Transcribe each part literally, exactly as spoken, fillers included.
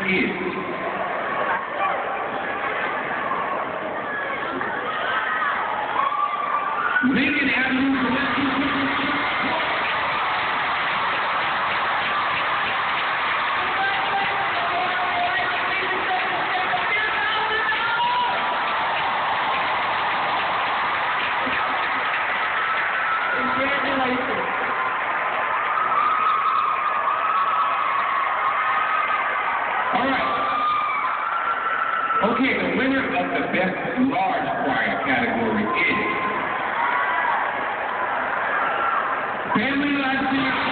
is. Lincoln Avenue Celestial Christmas. Congratulations. All right. Okay, the winner of the best large choir category is Family Life Singers.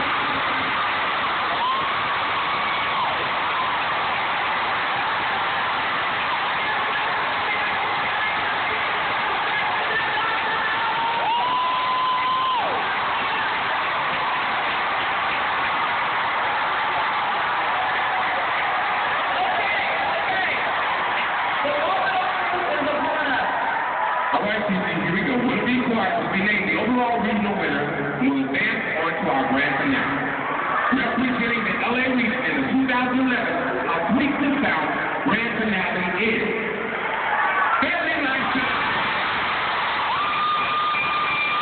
All right, T C, here we go. We'll be quiet to be named the overall regional winner and will advance on to our grand finale. Representing the L A region in the two thousand eleven Tweak the South grand finale is